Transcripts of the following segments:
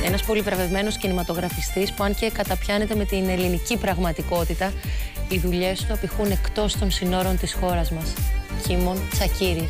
Ένας πολυβραβευμένος κινηματογραφιστής που αν και καταπιάνεται με την ελληνική πραγματικότητα, οι δουλειές του απηχούν εκτός των συνόρων της χώρας μας. Κίμων Τσακίρης.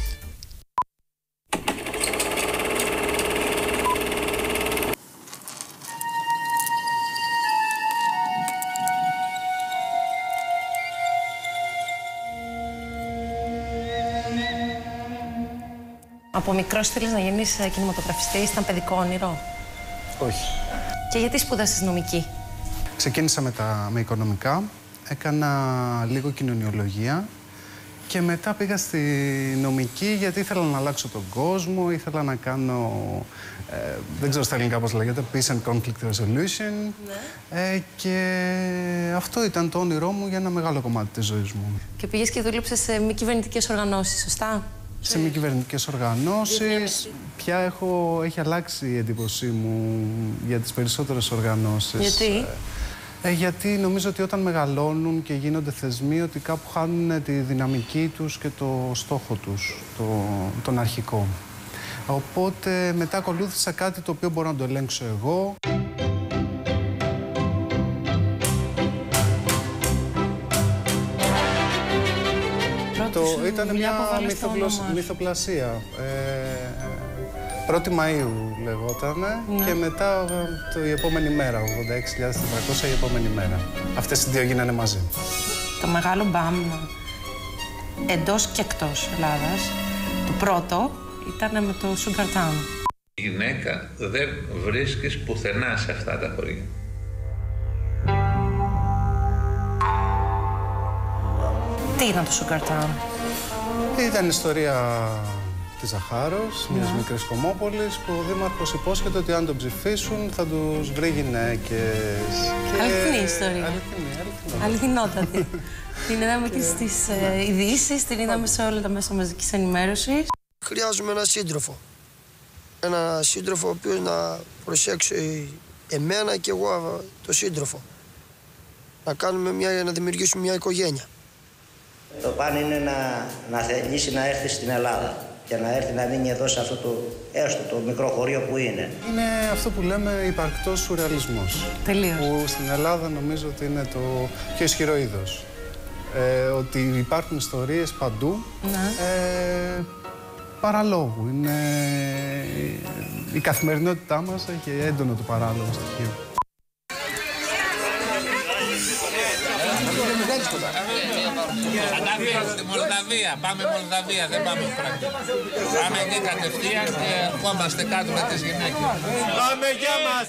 Από μικρός θέλεις να γίνεις κινηματογραφιστής, ήταν παιδικό όνειρο? Όχι. Και γιατί σπούδασες νομική? Ξεκίνησα με οικονομικά, έκανα λίγο κοινωνιολογία και μετά πήγα στη νομική γιατί ήθελα να αλλάξω τον κόσμο, ήθελα να κάνω, δεν ξέρω στα ελληνικά πώς λέγεται, Peace and Conflict Resolution. Ναι. Και αυτό ήταν το όνειρό μου για ένα μεγάλο κομμάτι της ζωής μου. Και πήγες και δούλεψες σε μη κυβερνητικές οργανώσεις, σωστά? Σε μη κυβερνητικές οργανώσεις. Πια έχει αλλάξει η εντύπωσή μου για τις περισσότερες οργανώσεις. Γιατί? Γιατί νομίζω ότι όταν μεγαλώνουν και γίνονται θεσμοί, ότι κάπου χάνουν τη δυναμική τους και το στόχο τους, τον αρχικό. Οπότε μετά ακολούθησα κάτι το οποίο μπορώ να το ελέγξω εγώ. Ήταν μια μυθοπλασία. 1η Μαΐου λεγότανε, ναι. Και μετά η επόμενη μέρα, 86.400 η επόμενη μέρα. Αυτές οι δύο γίνανε μαζί. Το μεγάλο μπαμ εντός και εκτός Ελλάδας, το πρώτο ήταν με το Sugar Town. Γυναίκα δεν βρίσκεις πουθενά σε αυτά τα χωριά. Τι ήταν το Sugar Town? Ήταν ιστορία της Ζαχάρος, μιας μικρής κομμόπολης, που ο Δήμαρχος υπόσχεται ότι αν τον ψηφίσουν θα τους βρει γυναίκες. Αληθινή ιστορία. Αληθινότατη. Την είδαμε και στις ειδήσεις, την είδαμε σε όλα τα μέσα μαζικής ενημέρωσης. Χρειάζομαι έναν σύντροφο. Ένα σύντροφο ο οποίος να προσέξει εμένα και εγώ το σύντροφο. Να δημιουργήσουμε μια οικογένεια. Το παν είναι να θελήσει να έρθει στην Ελλάδα και να έρθει να μείνει εδώ σε αυτό έστω το μικρό χωρίο που είναι. Είναι αυτό που λέμε υπαρκτός σουρεαλισμός. Τελείως. Που στην Ελλάδα νομίζω ότι είναι το πιο ισχυρό είδος. Ότι υπάρχουν ιστορίες παντού, ναι. Παραλόγου. Η καθημερινότητά μας έχει έντονο το παράλογο στοιχείο. Στη Μολδαβία, πάμε Μολδαβία, δεν πάμε Φράγκο. Πάμε εκεί κατευθείαν και ερχόμαστε κάτω με τις γυναίκες. Πάμε για μας!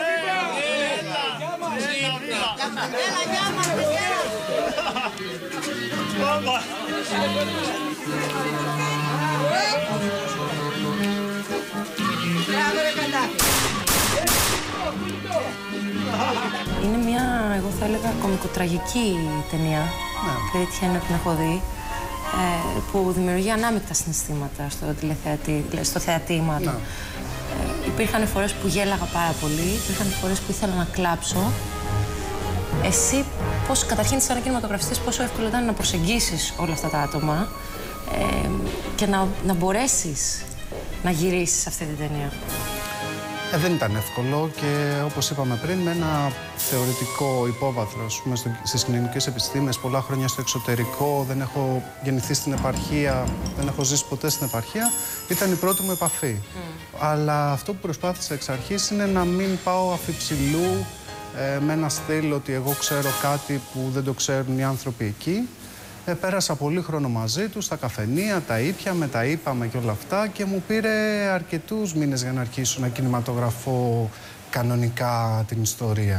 Είναι μια, εγώ θα έλεγα, κωμικοτραγική ταινία. Ναι. Έτυχε να την έχω δει. Που δημιουργεί ανάμεικτα συναισθήματα στο θεατήμα του. Ναι. Υπήρχαν φορές που γέλαγα πάρα πολύ, υπήρχαν φορές που ήθελα να κλάψω. Εσύ, καταρχήν, σαν κινηματογραφιστής, πόσο εύκολο ήταν να προσεγγίσεις όλα αυτά τα άτομα και να μπορέσεις να γυρίσεις αυτή την ταινία. Δεν ήταν εύκολο και όπως είπαμε πριν, με ένα θεωρητικό υπόβαθρο στις κοινωνικές επιστήμες, πολλά χρόνια στο εξωτερικό, δεν έχω γεννηθεί στην επαρχία, δεν έχω ζήσει ποτέ στην επαρχία, ήταν η πρώτη μου επαφή. Αλλά αυτό που προσπάθησα εξ αρχής είναι να μην πάω αφιψηλού με ένα στυλ ότι εγώ ξέρω κάτι που δεν το ξέρουν οι άνθρωποι εκεί. Πέρασα πολύ χρόνο μαζί του, στα καφενεία, τα ήπιαμε, τα είπαμε και όλα αυτά και μου πήρε αρκετούς μήνες για να αρχίσω να κινηματογραφώ κανονικά την ιστορία.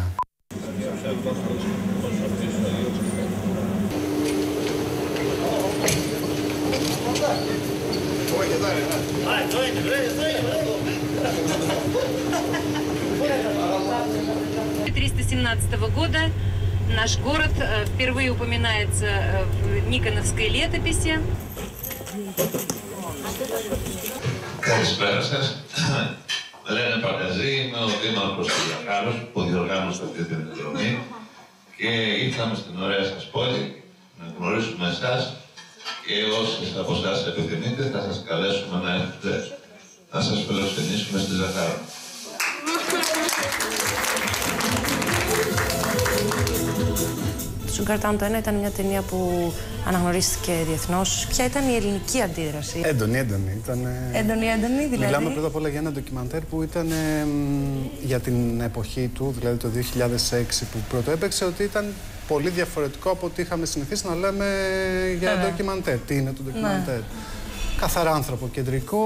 года наш город впервые упоминается в Никоновской летописи. Καλησπέρα σας. Λένε Παγκαζή, είμαι ο Δήμαρχος του Ζαχάρος που διοργάνωσε αυτή την εκδρομή και ήρθαμε στην ωραία σας πόλη να γνωρίσουμε εσάς και όσοι από εσάς επιθυμείτε θα σας καλέσουμε να έρθετε να σας φιλοξενήσουμε στη Ζαχάρο. Sugar Town το 1 ήταν μια ταινία που αναγνωρίστηκε διεθνώς. Ποια ήταν η ελληνική αντίδραση? Έντονη. Έντονη, δηλαδή. Μιλάμε πρώτα απ' όλα για ένα ντοκιμαντέρ που ήταν για την εποχή του, δηλαδή το 2006 που πρώτο έπαιξε, ότι ήταν πολύ διαφορετικό από ό,τι είχαμε συνηθίσει να λέμε για ντοκιμαντέρ. Τι είναι το ντοκιμαντέρ? Καθαρά ανθρωποκεντρικό,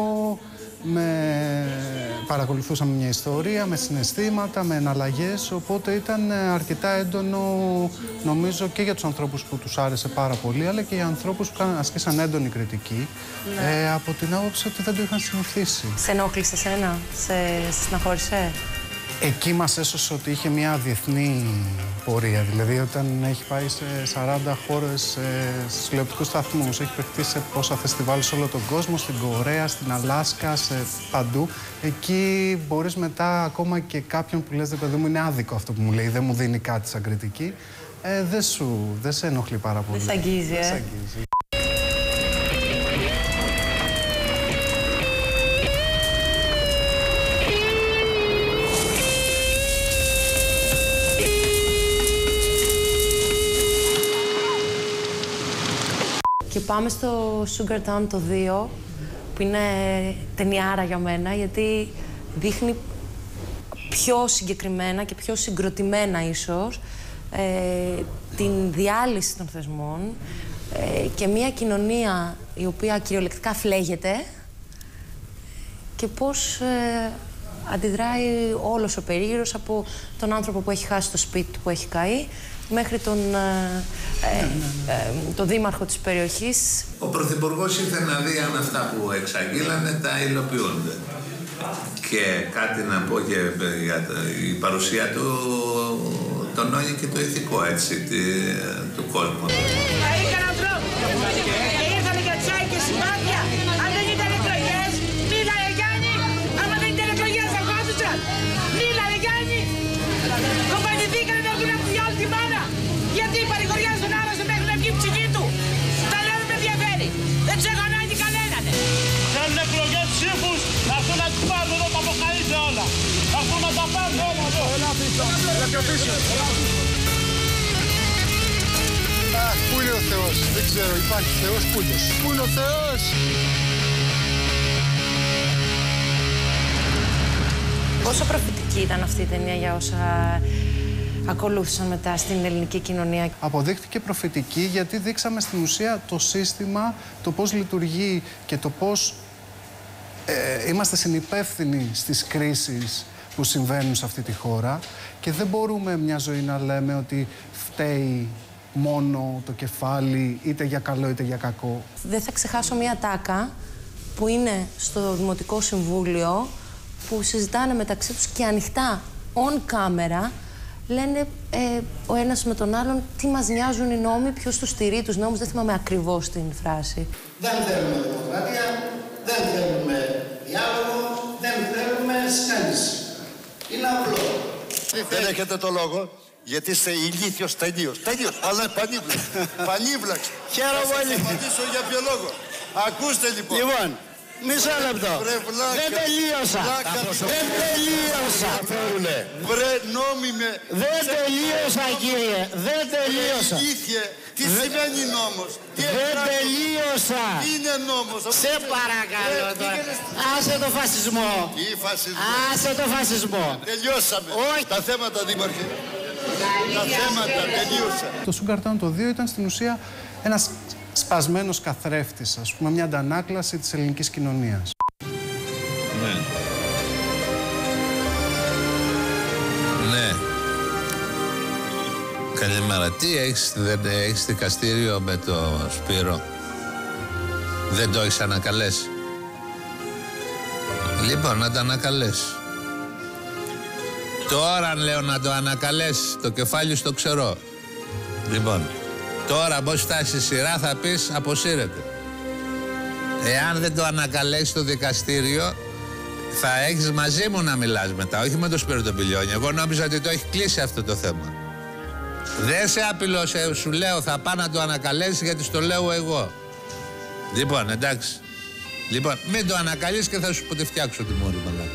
παρακολουθούσαμε μια ιστορία, με συναισθήματα, με εναλλαγές, οπότε ήταν αρκετά έντονο, νομίζω, και για τους ανθρώπους που τους άρεσε πάρα πολύ, αλλά και για ανθρώπους που ασκήσαν έντονη κριτική, από την άποψη ότι δεν το είχαν συνηθίσει. Σε ενόχλησε εσένα? Σε στεναχώρησε? Εκεί μας έσωσε ότι είχε μια διεθνή πορεία, δηλαδή όταν έχει πάει σε 40 χώρες, στους τηλεοπτικούς σταθμούς, έχει παιχτεί σε πόσα φεστιβάλ σε όλο τον κόσμο, στην Κορέα, στην Αλάσκα, παντού. Εκεί μπορείς μετά, ακόμα και κάποιον που λες, δε παιδί μου, είναι άδικο αυτό που μου λέει, δεν μου δίνει κάτι σαν κριτική, δεν σε ενοχλεί πάρα πολύ. Δεν σ' αγγίζει, Και πάμε στο Sugar Town το 2, που είναι ταινιάρα για μένα, γιατί δείχνει πιο συγκεκριμένα και πιο συγκροτημένα ίσως την διάλυση των θεσμών και μια κοινωνία η οποία κυριολεκτικά φλέγεται και πώς αντιδράει όλος ο περίγυρος, από τον άνθρωπο που έχει χάσει το σπίτι του, που έχει καεί, μέχρι τον δήμαρχο της περιοχής. Ο Πρωθυπουργός ήρθε να δει αν αυτά που εξαγγείλανε τα υλοποιούνται. Και κάτι να πω και για η παρουσία του τονώνει και το ηθικό, έτσι, του κόσμου. Έκαναν τρόπο και ήρθανε για τσάι και συμπάθεια. Αν δεν ήταν εκλογές, μίλανε Γιάννη. Άμα δεν ήταν εκλογές, θα χάσουσαν. Μίλανε Γιάννη. Κομπανηθήκανε να βγουν από τη όλη τη μάνα. Γιατί παρηγοριά στον άρρωστο μέχρι να βγει η ψυχή του. Τα λέμε με ενδιαφέρει. Δεν τους έχω ανάγκη κανέναν. Θέλουν εκλογές ψήφους, να έρθουν να τους πάρουν εδώ, τα αποκαλείται όλα. Να έρθουν να τα πάρουν όλα εδώ. Αχ, πού είναι ο Θεός? Δεν ξέρω, υπάρχει Θεός, πού είναι? Πού είναι ο Θεός? Πόσο προφητική ήταν αυτή η ταινία για όσα ακολούθησαν μετά στην ελληνική κοινωνία? Αποδείχτηκε προφητική γιατί δείξαμε στην ουσία το σύστημα, το πώς λειτουργεί και το πώς είμαστε συνυπεύθυνοι στις κρίσεις που συμβαίνουν σε αυτή τη χώρα και δεν μπορούμε μια ζωή να λέμε ότι φταίει μόνο το κεφάλι, είτε για καλό είτε για κακό. Δεν θα ξεχάσω μια τάκα που είναι στο Δημοτικό Συμβούλιο, που συζητάνε μεταξύ τους και ανοιχτά, on camera, λένε ο ένας με τον άλλον τι μας νοιάζουν οι νόμοι, ποιος τους στηρεί τους νόμους, δεν θυμάμαι ακριβώς την φράση. Δεν θέλουμε δημοκρατία, δεν θέλουμε διάλογο, δεν θέλουμε συνέντευξη. Είναι απλό. Δεν έχετε το λόγο, γιατί είστε ηλίθιος τελείως. Τελείως, αλλά πανίβλαξ. Χαίρομαι πολύ. Θα απαντήσω για ποιο λόγο. Ακούστε λοιπόν. Λοιπόν, μισό λεπτό. Δεν τελείωσα. Δεν τελείωσα. Βρε νόμιμε. Δεν τελείωσα, κύριε. Δεν τελείωσα. Ηλίθιε. Τι σημαίνει νόμος? Δεν τελείωσα. Τι είναι νόμος? Σε παρακαλώ τώρα. Άσε το φασισμό. Τι φασισμό? Άσε το φασισμό. Τελειώσαμε. Όχι. Τα θέματα, δήμαρχε. Τα θέματα τελείωσαν. Το Sugar Town το 2 ήταν στην ουσία ένας σπασμένος καθρέφτης, ας πούμε, μια αντανάκλαση της ελληνικής κοινωνίας. Ναι. Ναι. Καλημέρα. Τι έχεις, δεν έχεις δικαστήριο με το Σπύρο? Δεν το έχεις ανακαλέσει? Λοιπόν, να το ανακαλέσει. Τώρα λέω να το ανακαλέσει, το κεφάλι στο ξερό. Λοιπόν, τώρα πώς φτάσει η σειρά θα πεις αποσύρεται. Εάν δεν το ανακαλέσει το δικαστήριο, θα έχεις μαζί μου να μιλάς μετά, όχι με το Σπύρο τον Πηλιώνη. Εγώ νόμιζα ότι το έχει κλείσει αυτό το θέμα. Δεν σε απειλώ, σου λέω θα πάω να το ανακαλέσει γιατί στο λέω εγώ. Λοιπόν, εντάξει. Λοιπόν, μην το ανακαλείς και θα σου ποτεφτιάξω τη μόρη μαλάκα.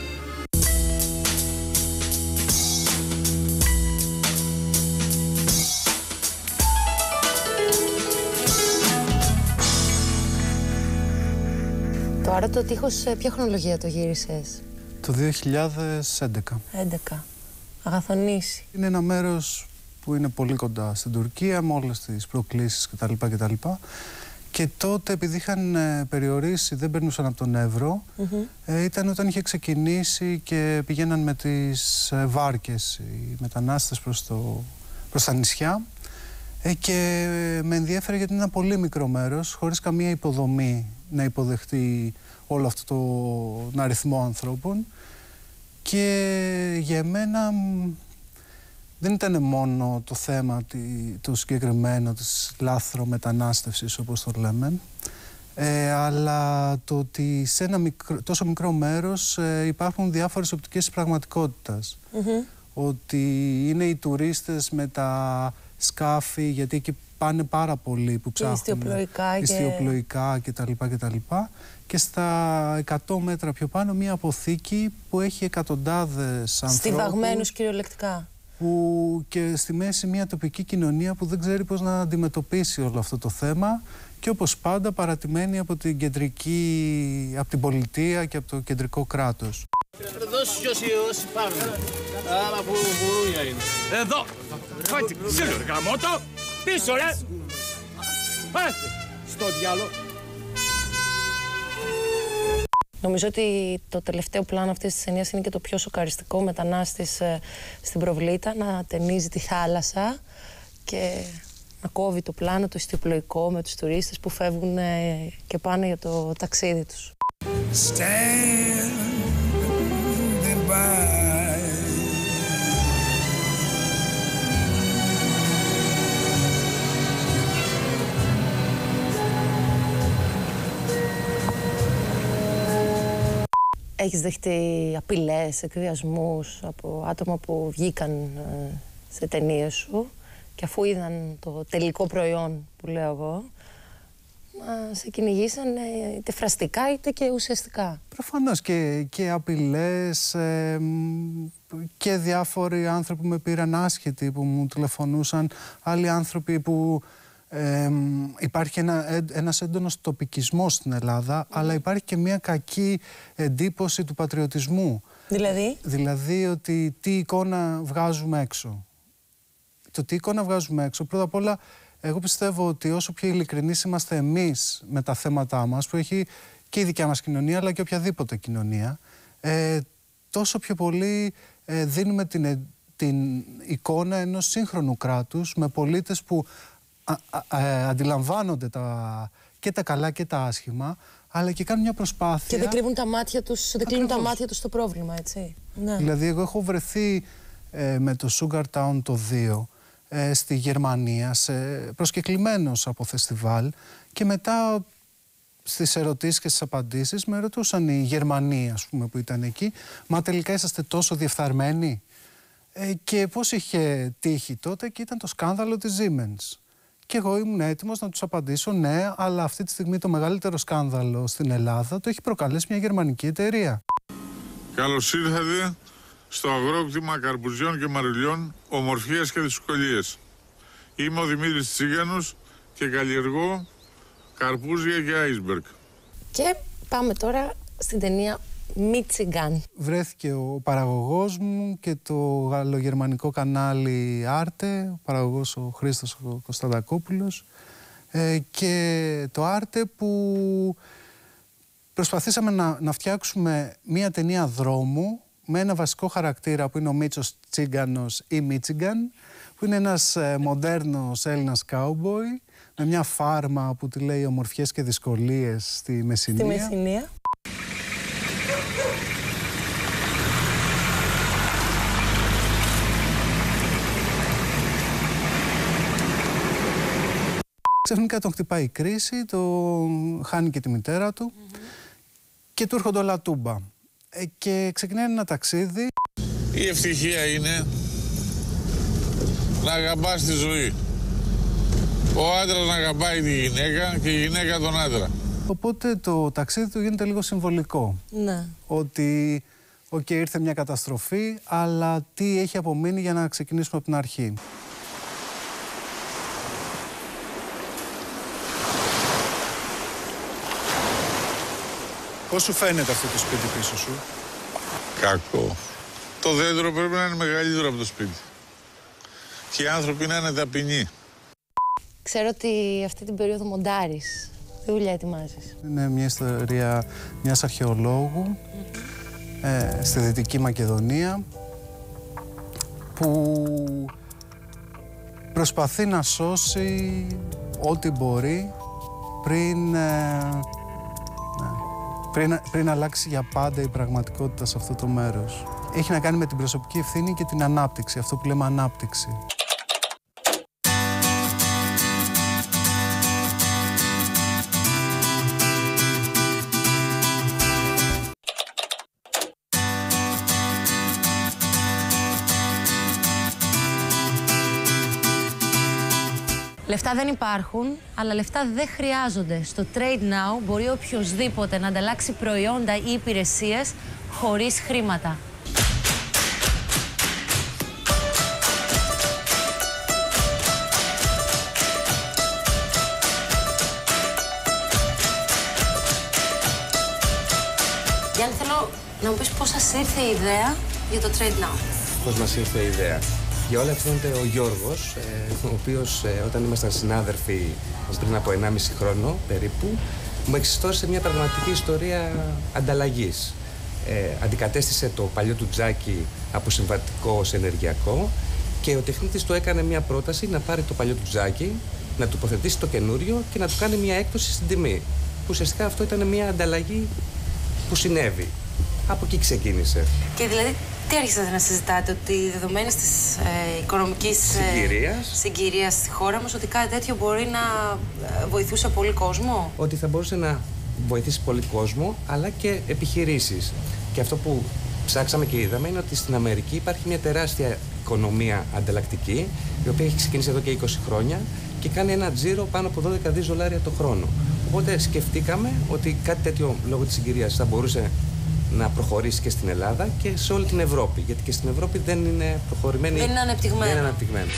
Άρα το τείχος ποια χρονολογία το γύρισες? Το 2011. 11. Αγαθονήσι. Είναι ένα μέρος που είναι πολύ κοντά στην Τουρκία, με όλες τις προκλήσεις κτλ. Και τότε, επειδή είχαν περιορίσει, δεν περνούσαν από τον Εύρο, ήταν όταν είχε ξεκινήσει και πηγαίναν με τις βάρκες οι μετανάστες προς τα νησιά. Και με ενδιέφερε γιατί είναι ένα πολύ μικρό μέρος, χωρίς καμία υποδομή να υποδεχτεί όλο αυτό τον αριθμό ανθρώπων. Και για μένα δεν ήταν μόνο το θέμα το συγκεκριμένο της λάθρομετανάστευσης, όπως το λέμε, αλλά το ότι σε ένα τόσο μικρό μέρος υπάρχουν διάφορες οπτικές της πραγματικότητας. Ότι είναι οι τουρίστες με τα σκάφη, γιατί εκεί πάνε πάρα πολλοί που ψάχνουν ιστιοπλοϊκά κτλ. Και στα 100 μέτρα πιο πάνω μια αποθήκη που έχει εκατοντάδες ανθρώπους. Στιβαγμένους κυριολεκτικά. Που και στη μέση μια τοπική κοινωνία που δεν ξέρει πώς να αντιμετωπίσει όλο αυτό το θέμα και όπως πάντα παρατημένη από την πολιτεία και από το κεντρικό κράτος. Δώσει όσοι πάρουν. Άμα που βουρούνια είναι. Εδώ! Φάτε, ξύλο ρε γαμώτο! Πίσω ρε! Πάτε! Στο διάλο! Νομίζω ότι το τελευταίο πλάνο αυτής της ταινίας είναι και το πιο σοκαριστικό. Μετανάστης στην Προβλήτα να ταινίζει τη θάλασσα και να κόβει το πλάνο το ιστιοπλοϊκό με τους τουρίστες που φεύγουν και πάνε για το ταξίδι τους. Έχεις δεχτεί απειλές, εκβιασμούς από άτομα που βγήκαν σε ταινίες σου και αφού είδαν το τελικό προϊόν που λέω εγώ, σε κυνηγήσαν είτε φραστικά είτε και ουσιαστικά. Προφανώς και απειλές και διάφοροι άνθρωποι που με πήραν άσχετοι, που μου τηλεφωνούσαν, άλλοι άνθρωποι που υπάρχει ένας έντονος τοπικισμός στην Ελλάδα, αλλά υπάρχει και μια κακή εντύπωση του πατριωτισμού. Δηλαδή ότι τι εικόνα βγάζουμε έξω. Το τι εικόνα βγάζουμε έξω, πρώτα απ' όλα, εγώ πιστεύω ότι όσο πιο ειλικρινείς είμαστε εμείς με τα θέματά μας, που έχει και η δικιά μας κοινωνία, αλλά και οποιαδήποτε κοινωνία, τόσο πιο πολύ δίνουμε την εικόνα ενός σύγχρονου κράτους με πολίτες που αντιλαμβάνονται και τα καλά και τα άσχημα, αλλά και κάνουν μια προσπάθεια. Και δεν κρύβουν τα μάτια τους, τα μάτια τους στο πρόβλημα, έτσι. Ναι. Δηλαδή, εγώ έχω βρεθεί με το Sugar Town το 2 στη Γερμανία, προσκεκλημένος από φεστιβάλ, και μετά στις ερωτήσεις και στις απαντήσεις με ρωτούσαν οι Γερμανοί, ας πούμε, που ήταν εκεί, μα τελικά είσαστε τόσο διεφθαρμένοι? Και πώς είχε τύχει τότε, και ήταν το σκάνδαλο της Siemens. Και εγώ ήμουν έτοιμος να τους απαντήσω ναι, αλλά αυτή τη στιγμή το μεγαλύτερο σκάνδαλο στην Ελλάδα το έχει προκαλέσει μια γερμανική εταιρεία. Καλώς ήρθατε στο αγρόκτημα καρπουζιών και μαρουλιών, ομορφιές και δυσκολίες. Είμαι ο Δημήτρης Τσίγανος και καλλιεργώ καρπούζια και άισμπεργκ. Και πάμε τώρα στην ταινία Μίτσιγκαν. Βρέθηκε ο παραγωγός μου και το γαλλογερμανικό κανάλι Άρτε, ο παραγωγός ο Χρήστος Κωνσταντακόπουλος, και το Άρτε, που προσπαθήσαμε να φτιάξουμε μία ταινία δρόμου με ένα βασικό χαρακτήρα που είναι ο Μίτσος Τσίγκανος ή Μίτσιγκαν, που είναι ένας μοντέρνος Έλληνας κάουμπόι με μια φάρμα που τη λέει ομορφιές και δυσκολίες στη Μεσσηνία. Ξαφνικά τον χτυπάει η κρίση, χάνει και τη μητέρα του και του έρχονται όλα τούμπα. Και ξεκινάει ένα ταξίδι. Η ευτυχία είναι να αγαπάς τη ζωή. Ο άντρας να αγαπάει τη γυναίκα και η γυναίκα τον άντρα. Οπότε το ταξίδι του γίνεται λίγο συμβολικό. Ναι. Ότι ήρθε μια καταστροφή, αλλά τι έχει απομείνει για να ξεκινήσουμε από την αρχή. Πώς σου φαίνεται αυτό το σπίτι πίσω σου? Κακό. Το δέντρο πρέπει να είναι μεγαλύτερο από το σπίτι. Και οι άνθρωποι να είναι ταπεινοί. Ξέρω ότι αυτή την περίοδο μοντάρεις. Τι δουλειά ετοιμάζεις? Είναι μια ιστορία μιας αρχαιολόγου στη Δυτική Μακεδονία που προσπαθεί να σώσει ό,τι μπορεί πριν αλλάξει για πάντα η πραγματικότητα σε αυτό το μέρος. Έχει να κάνει με την προσωπική ευθύνη και την ανάπτυξη, αυτό που λέμε ανάπτυξη. Λεφτά δεν υπάρχουν, αλλά λεφτά δεν χρειάζονται. Στο Trade Now μπορεί οποιοσδήποτε να ανταλλάξει προϊόντα ή υπηρεσίες χωρίς χρήματα. Γιάννη, θέλω να μου πεις πώς σας ήρθε η ιδέα για το Trade Now. Πώς μας ήρθε η ιδέα? Για όλα ευθύνεται ο Γιώργος, ο οποίος όταν ήμασταν συνάδελφοι πριν από 1,5 χρόνο περίπου, μου εξιστόρισε μια πραγματική ιστορία ανταλλαγής. Αντικατέστησε το παλιό του τζάκι από συμβατικό σε ενεργειακό και ο τεχνίτης του έκανε μια πρόταση να πάρει το παλιό του τζάκι, να τοποθετήσει το καινούριο και να του κάνει μια έκπτωση στην τιμή. Που ουσιαστικά αυτό ήταν μια ανταλλαγή που συνέβη. Από εκεί ξεκίνησε. Και δηλαδή, τι άρχισατε να συζητάτε, ότι δεδομένης της οικονομικής συγκυρίας στη χώρα μας, ότι κάτι τέτοιο μπορεί να βοηθούσε πολύ κόσμο? Ότι θα μπορούσε να βοηθήσει πολύ κόσμο, αλλά και επιχειρήσεις. Και αυτό που ψάξαμε και είδαμε είναι ότι στην Αμερική υπάρχει μια τεράστια οικονομία ανταλλακτική, η οποία έχει ξεκινήσει εδώ και 20 χρόνια και κάνει ένα τζίρο πάνω από $12 δις το χρόνο. Οπότε σκεφτήκαμε ότι κάτι τέτοιο λόγω της συγκυρίας θα μπορούσε να προχωρήσει και στην Ελλάδα και σε όλη την Ευρώπη. Γιατί και στην Ευρώπη δεν είναι προχωρημένη. Δεν είναι αναπτυγμένο.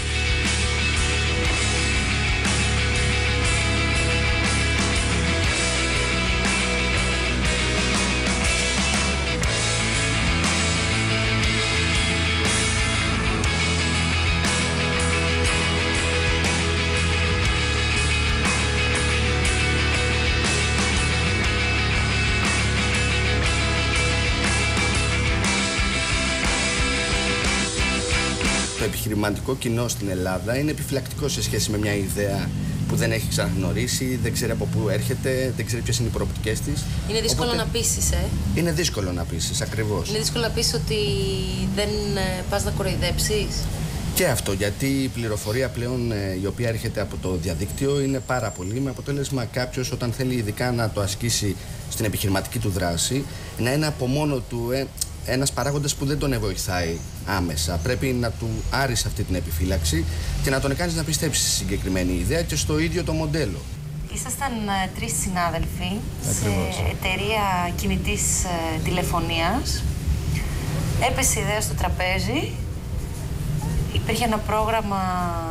Το επιχειρηματικό κοινό στην Ελλάδα είναι επιφυλακτικό σε σχέση με μια ιδέα που δεν έχει ξαναγνωρίσει, δεν ξέρει από πού έρχεται, δεν ξέρει ποιες είναι οι προοπτικές της. Είναι δύσκολο να πείσεις, Είναι δύσκολο να πείσεις, ακριβώς. Είναι δύσκολο να πείσεις ότι δεν πας να κοροϊδέψεις. Και αυτό, γιατί η πληροφορία πλέον η οποία έρχεται από το διαδίκτυο είναι πάρα πολύ, με αποτέλεσμα κάποιος όταν θέλει ειδικά να το ασκήσει στην επιχειρηματική του δράση, να είναι από μόνο του ένας παράγοντας που δεν τον βοηθάει άμεσα. Πρέπει να του άρεις αυτή την επιφύλαξη και να τον κάνεις να πιστέψει στη συγκεκριμένη ιδέα και στο ίδιο το μοντέλο. Ήσασταν 3 συνάδελφοι σε εταιρεία κινητής τηλεφωνίας. Έπεσε η ιδέα στο τραπέζι. Υπήρχε ένα πρόγραμμα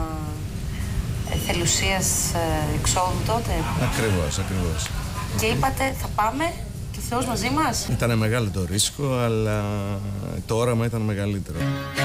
θελουσίας εξόδου τότε. Ακριβώς. Και είπατε θα πάμε και ο Θεός μαζί μας. Ήταν μεγάλο το ρίσκο, αλλά το όραμα ήταν μεγαλύτερο.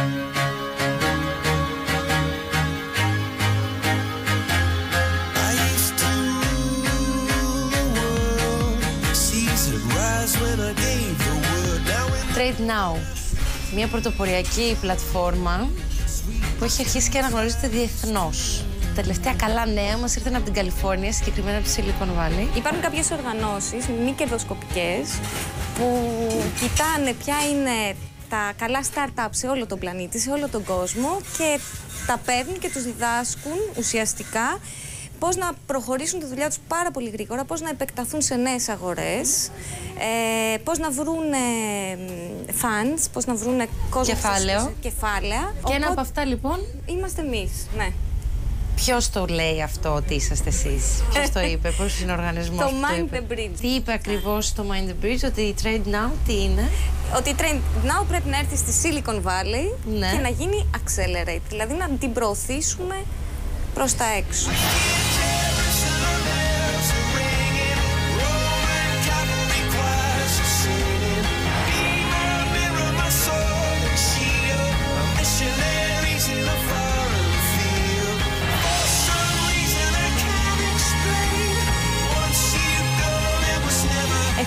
Trade Now, μια πρωτοποριακή πλατφόρμα που έχει αρχίσει και αναγνωρίζεται διεθνώς. Τα τελευταία καλά νέα μας ήρθαν από την Καλιφόρνια, συγκεκριμένα από τη Silicon Valley. Υπάρχουν κάποιες οργανώσεις μη κερδοσκοπικές που κοιτάνε ποια είναι τα καλά startups σε όλο τον πλανήτη, σε όλο τον κόσμο και τα παίρνουν και τους διδάσκουν ουσιαστικά πώς να προχωρήσουν τη δουλειά τους πάρα πολύ γρήγορα, πώς να επεκταθούν σε νέες αγορές, πώς να βρουν fans, πώς να βρουν κόσμο. Κεφάλαια. Και ένα από αυτά λοιπόν είμαστε εμείς, ναι. Ποιος το λέει αυτό ότι είσαστε εσείς, ποιος το είπε, πώς είναι ο οργανισμός το που Mind the Bridge. Τι είπε ακριβώς το Mind the Bridge, ότι η Trade Now τι είναι? Ότι η Trade Now πρέπει να έρθει στη Silicon Valley και να γίνει accelerate, δηλαδή να την προωθήσουμε προς τα έξω.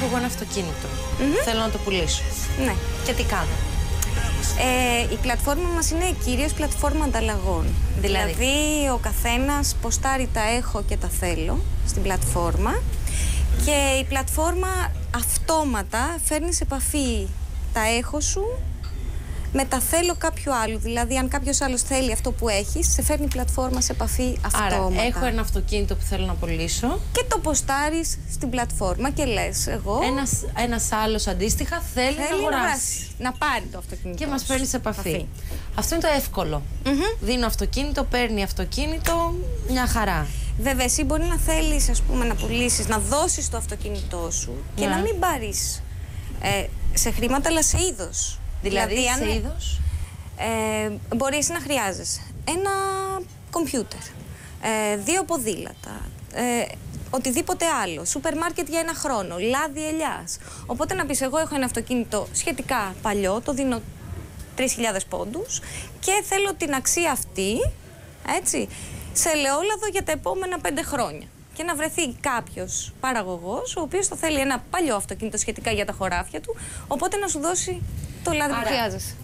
εγώ ένα αυτοκίνητο. Θέλω να το πουλήσω. Ναι. Και τι κάνω? Η πλατφόρμα μας είναι κυρίως πλατφόρμα ανταλλαγών. Δηλαδή ο καθένας ποστάρει τα έχω και τα θέλω στην πλατφόρμα και η πλατφόρμα αυτόματα φέρνει σε επαφή τα έχω σου με τα θέλω κάποιου άλλου. Δηλαδή, αν κάποιος άλλος θέλει αυτό που έχεις, σε φέρνει η πλατφόρμα σε επαφή αυτόματα. Άρα, έχω ένα αυτοκίνητο που θέλω να πωλήσω. Και το ποστάρεις στην πλατφόρμα και λες εγώ. Ένας άλλος αντίστοιχα θέλει να αγοράσει. Να πάρει το αυτοκίνητο. Και μας φέρνει σε επαφή. Αυτό είναι το εύκολο. Δίνω αυτοκίνητο, παίρνει αυτοκίνητο, μια χαρά. Βέβαια, εσύ μπορεί να θέλεις, ας πούμε, να πουλήσεις, να δώσεις το αυτοκίνητό σου και να μην πάρεις σε χρήματα, αλλά σε είδος. Δηλαδή σε είδος? Μπορεί εσύ να χρειάζεσαι ένα κομπιούτερ, 2 ποδήλατα, οτιδήποτε άλλο, σούπερ μάρκετ για 1 χρόνο, λάδι ελιάς. Οπότε να πεις εγώ έχω ένα αυτοκίνητο σχετικά παλιό, το δίνω 3.000 πόντους και θέλω την αξία αυτή, έτσι, σε ελαιόλαδο για τα επόμενα 5 χρόνια. Και να βρεθεί κάποιος παραγωγός, ο οποίος θα θέλει ένα παλιό αυτοκίνητο σχετικά για τα χωράφια του, οπότε να σου δώσει το λάδι που χρειάζεσαι.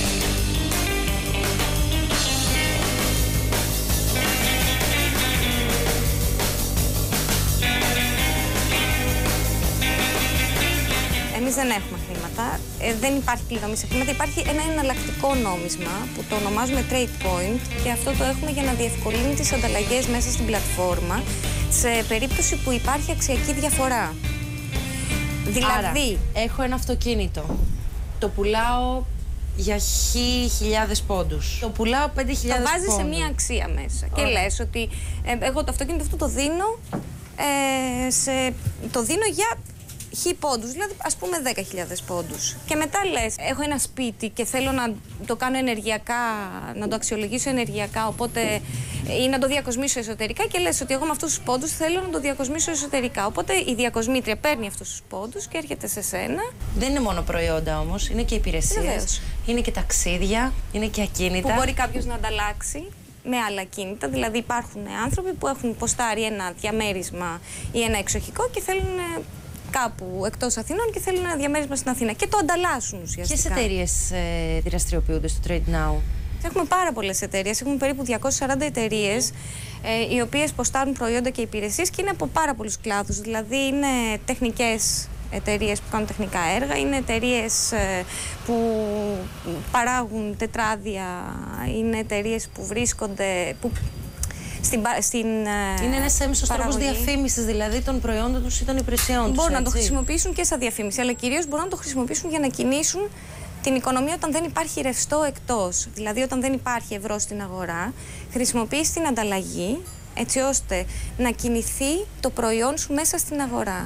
Εμείς δεν έχουμε χρήματα, δεν υπάρχει πληρωμή σε χρήματα. Υπάρχει ένα εναλλακτικό νόμισμα που το ονομάζουμε Trade Point και αυτό το έχουμε για να διευκολύνει τις ανταλλαγές μέσα στην πλατφόρμα σε περίπτωση που υπάρχει αξιακή διαφορά. Δηλαδή, έχω ένα αυτοκίνητο, το πουλάω για 1.000 πόντους. Το πουλάω 5.000 πόντους. Το βάζεις σε μία αξία μέσα και λες ότι εγώ το αυτοκίνητο αυτό το δίνω, το δίνω για 1.000 πόντους, δηλαδή ας πούμε 10.000 πόντους. Και μετά λες, έχω ένα σπίτι και θέλω να το κάνω ενεργειακά, να το αξιολογήσω ενεργειακά, οπότε ή να το διακοσμήσω εσωτερικά και λες ότι εγώ με αυτούς τους πόντους θέλω να το διακοσμήσω εσωτερικά. Οπότε η διακοσμήτρια παίρνει αυτούς τους πόντους και έρχεται σε σένα. Δεν είναι μόνο προϊόντα όμως, είναι και υπηρεσίες, είναι και ταξίδια, είναι και ακίνητα. Που μπορεί κάποιος να ανταλλάξει με άλλα κίνητα. Δηλαδή υπάρχουν άνθρωποι που έχουν ποστάρει ένα διαμέρισμα ή ένα εξοχικό και θέλουν κάπου εκτός Αθηνών και θέλουν ένα διαμέρισμα στην Αθήνα και το ανταλλάσσουν ουσιαστικά. Ποιες εταιρείες δραστηριοποιούνται στο Trade Now? Έχουμε πάρα πολλές εταιρείες, έχουμε περίπου 240 εταιρείες οι οποίες ποστάρουν προϊόντα και υπηρεσίες και είναι από πάρα πολλούς κλάδους. Δηλαδή είναι τεχνικές εταιρείες που κάνουν τεχνικά έργα, είναι εταιρείες που παράγουν τετράδια, είναι εταιρείες που βρίσκονται... Είναι ένας έμεσος τρόπος διαφήμισης δηλαδή των προϊόντων τους ή των υπηρεσιών τους. Μπορούν να το χρησιμοποιήσουν και σαν διαφήμιση, αλλά κυρίως μπορούν να το χρησιμοποιήσουν για να κινήσουν την οικονομία όταν δεν υπάρχει ρευστό εκτός. Δηλαδή, όταν δεν υπάρχει ευρώ στην αγορά, χρησιμοποιείς την ανταλλαγή έτσι ώστε να κινηθεί το προϊόν σου μέσα στην αγορά.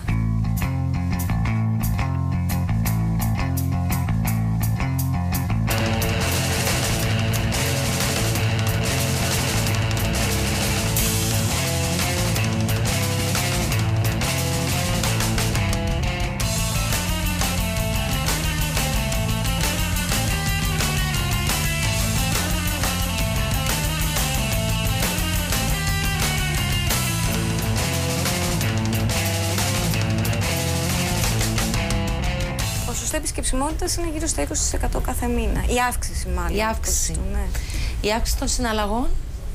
Επισκεψιμότητας είναι γύρω στα 20% κάθε μήνα. Η αύξηση μάλλον. Η αύξηση. Η αύξηση των συναλλαγών.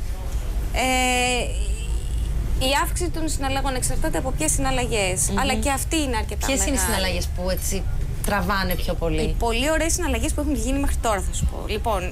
Η αύξηση των συναλλαγών εξαρτάται από ποιες συναλλαγές. Αλλά και αυτή είναι αρκετά μεγάλη. Ποιες είναι οι συναλλαγές που έτσι τραβάνε πιο πολύ? Οι πολύ ωραίες συναλλαγές που έχουν γίνει μέχρι τώρα, θα σου πω. Λοιπόν,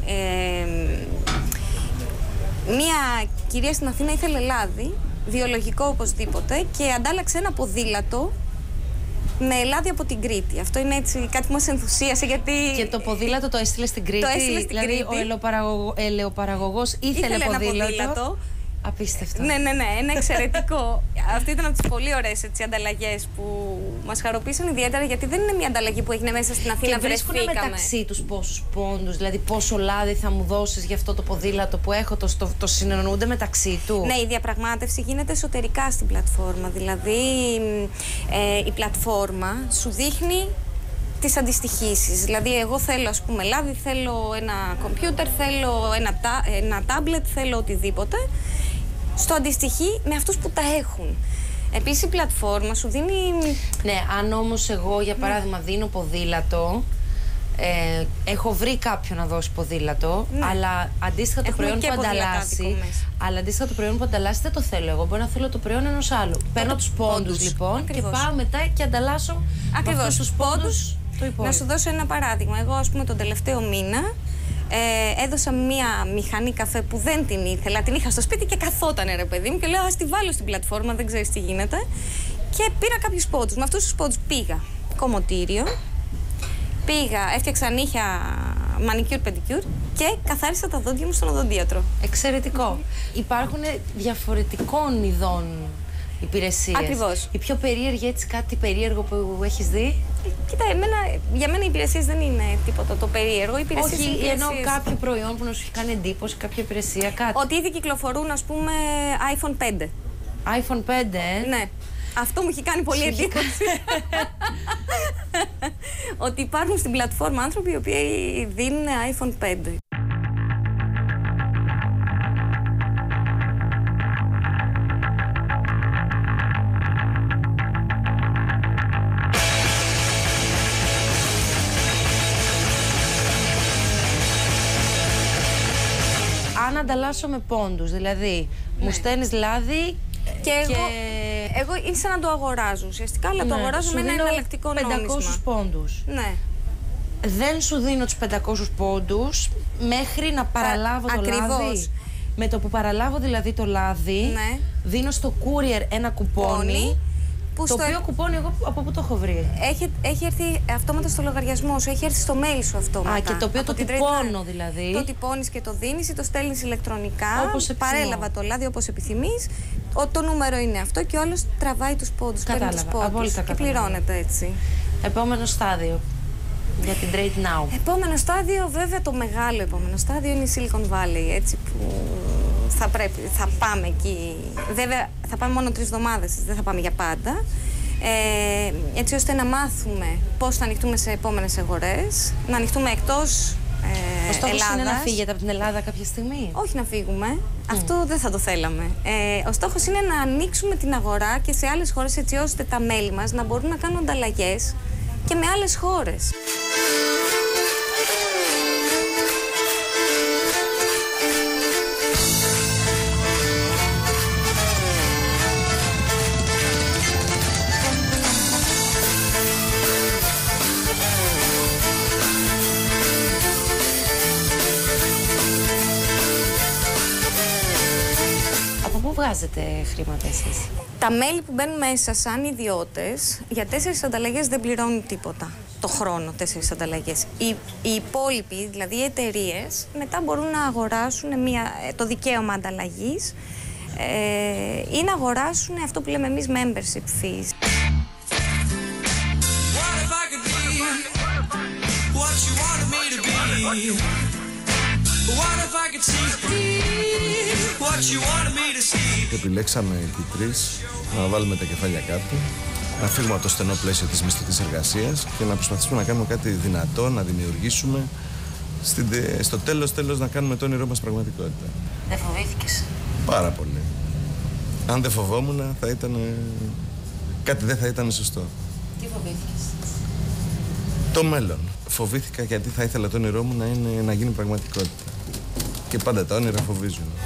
μία κυρία στην Αθήνα ήθελε λάδι, βιολογικό οπωσδήποτε, και αντάλλαξε ένα ποδήλατο με λάδι από την Κρήτη. Αυτό είναι έτσι κάτι που μας ενθουσίασε γιατί... Και το ποδήλατο το έστειλε στην Κρήτη. Το έστειλε στην Κρήτη. Ο ελαιοπαραγωγός ήθελε ένα ποδήλατο. Απίστευτο. Ναι, ένα εξαιρετικό. Αυτή ήταν από τις πολύ ωραίες ανταλλαγές που μας χαροποίησαν ιδιαίτερα, γιατί δεν είναι μια ανταλλαγή που έγινε μέσα στην Αθήνα. Και βρίσκουν μεταξύ τους πόσους πόντους, δηλαδή πόσο λάδι θα μου δώσεις για αυτό το ποδήλατο που έχω, το συνεννοούνται μεταξύ του. Ναι, η διαπραγμάτευση γίνεται εσωτερικά στην πλατφόρμα. Δηλαδή η πλατφόρμα σου δείχνει τις αντιστοιχίσεις. Δηλαδή, εγώ θέλω, ας πούμε, λάδι, θέλω ένα κομπιούτερ, θέλω ένα τάμπλετ, θέλω οτιδήποτε. Στο αντιστοιχεί με αυτούς που τα έχουν. Επίσης η πλατφόρμα σου δίνει... Ναι, αν όμως εγώ για παράδειγμα δίνω ποδήλατο, έχω βρει κάποιον να δώσει ποδήλατο, αλλά αντίστοιχα το προϊόν που ανταλλάσσει. Αλλά αντίστοιχα το προϊόν που ανταλλάσσει δεν το θέλω εγώ. Μπορεί να θέλω το προϊόν ενός άλλου. Παίρνω τους πόντους λοιπόν και πάω μετά και ανταλλάσσω ακριβώς τους πόντους. Να σου δώσω ένα παράδειγμα. Εγώ, ας πούμε, τον τελευταίο μήνα έδωσα μία μηχανή καφέ που δεν την ήθελα. Την είχα στο σπίτι και καθότανε, ρε παιδί μου, και λέω: ας τη βάλω στην πλατφόρμα, δεν ξέρεις τι γίνεται. Και πήρα κάποιους πόντους. Με αυτούς τους πόντους πήγα κομμωτήριο. Πήγα, έφτιαξα νύχια μανικιούρ, πεντικιούρ και καθάρισα τα δόντια μου στον οδοντίατρο. Εξαιρετικό. Υπάρχουν διαφορετικών ειδών υπηρεσίες. Ακριβώς. Η πιο περίεργη, έτσι, κάτι περίεργο που έχεις δει? Κοίτα, για μένα οι υπηρεσίες δεν είναι τίποτα το περίεργο. Όχι, εννοώ κάποιο προϊόν που να σου έχει κάνει εντύπωση, κάποια υπηρεσία, κάτι. Ότι ήδη κυκλοφορούν, ας πούμε, iPhone 5. iPhone 5, Ναι. Αυτό μου έχει κάνει πολύ εντύπωση. Ότι υπάρχουν στην πλατφόρμα άνθρωποι οι οποίοι δίνουν iPhone 5. Αν ανταλλάσσω με πόντους, δηλαδή μου στέλνεις λάδι και εγώ είναι σαν να το αγοράζω ουσιαστικά, αλλά το αγοράζω με ένα εναλλακτικό νόμισμα. 500 πόντους. Ναι. Δεν σου δίνω τους 500 πόντους μέχρι να παραλάβω το λάδι. Με το που παραλάβω δηλαδή το λάδι, δίνω στο courier ένα κουπόνι. Το οποίο κουπόνι εγώ από πού το έχω βρει? Έχει έρθει αυτόματα στο λογαριασμό σου, έχει έρθει στο mail σου αυτόματα. Και το οποίο το τυπώνω δηλαδή. Το τυπώνεις και το δίνεις ή το στέλνεις ηλεκτρονικά. Παρέλαβα το λάδι όπως επιθυμείς. Το νούμερο είναι αυτό και ο άλλος τραβάει τους πόντους. Κατάλαβα. Και πληρώνεται έτσι. Επόμενο στάδιο για την Trade Now. Επόμενο στάδιο, βέβαια το μεγάλο επόμενο στάδιο είναι η Silicon Valley, έτσι που θα πάμε εκεί. Βέβαια θα πάμε μόνο 3 εβδομάδες, δεν θα πάμε για πάντα. Έτσι ώστε να μάθουμε πώς θα ανοιχτούμε σε επόμενες αγορές, να ανοιχτούμε εκτός Ο στόχος Ελλάδας. είναι να φύγετε από την Ελλάδα κάποια στιγμή? Όχι να φύγουμε. Αυτό δεν θα το θέλαμε. Ο στόχος είναι να ανοίξουμε την αγορά και σε άλλες χώρες, έτσι ώστε τα μέλη μας να μπορούν να κάνουν ανταλλαγές και με άλλες χώρες. Από πού βγάζετε χρήματα εσείς? Τα μέλη που μπαίνουν μέσα σαν ιδιώτες, για 4 ανταλλαγές δεν πληρώνουν τίποτα. Το χρόνο, 4 ανταλλαγές. Οι υπόλοιποι, δηλαδή οι εταιρείες, μετά μπορούν να αγοράσουν το δικαίωμα ανταλλαγής ή να αγοράσουν αυτό που λέμε εμείς membership fees. Επιλέξαμε και 3 να βάλουμε τα κεφάλια κάτω, να φύγουμε από το στενό πλαίσιο της μισθωτής εργασίας και να προσπαθήσουμε να κάνουμε κάτι δυνατό, να δημιουργήσουμε στο τέλος να κάνουμε το όνειρό μας πραγματικότητα. Δεν φοβήθηκες? Πάρα πολύ. Αν δεν φοβόμουν θα ήταν... κάτι δεν θα ήταν σωστό. Τι φοβήθηκες? Το μέλλον. Φοβήθηκα γιατί θα ήθελα το όνειρό μου να γίνει πραγματικότητα. Και πάντα τα όνειρα φοβίζουν.